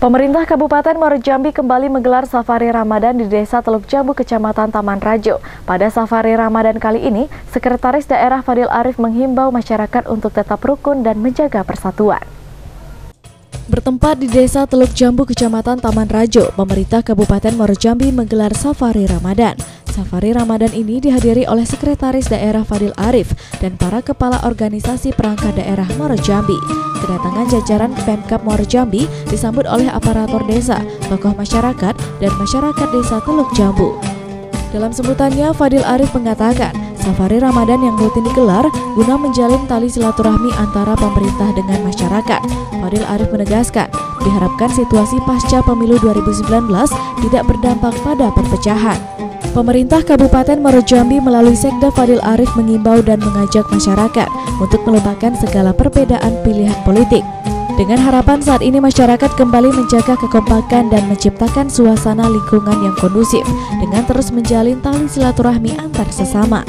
Pemerintah Kabupaten Muaro Jambi kembali menggelar safari Ramadan di Desa Teluk Jambu, Kecamatan Taman Rajo. Pada safari Ramadan kali ini, Sekretaris Daerah Fadil Arif menghimbau masyarakat untuk tetap rukun dan menjaga persatuan. Bertempat di Desa Teluk Jambu, Kecamatan Taman Rajo, pemerintah Kabupaten Muaro Jambi menggelar safari Ramadan. Safari Ramadan ini dihadiri oleh Sekretaris Daerah Fadil Arif dan para kepala organisasi perangkat daerah Muaro Jambi. Kedatangan jajaran Pemkab Muaro Jambi disambut oleh aparatur desa, tokoh masyarakat, dan masyarakat Desa Teluk Jambu. Dalam sambutannya, Fadil Arif mengatakan, safari Ramadan yang rutin digelar guna menjalin tali silaturahmi antara pemerintah dengan masyarakat. Fadil Arif menegaskan, diharapkan situasi pasca pemilu 2019 tidak berdampak pada perpecahan. Pemerintah Kabupaten Muaro Jambi melalui Sekda Fadil Arif mengimbau dan mengajak masyarakat untuk melupakan segala perbedaan pilihan politik. Dengan harapan saat ini masyarakat kembali menjaga kekompakan dan menciptakan suasana lingkungan yang kondusif dengan terus menjalin tali silaturahmi antar sesama.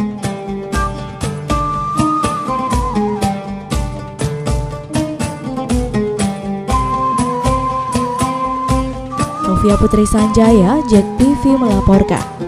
Novia Putri Sanjaya, JEK TV melaporkan.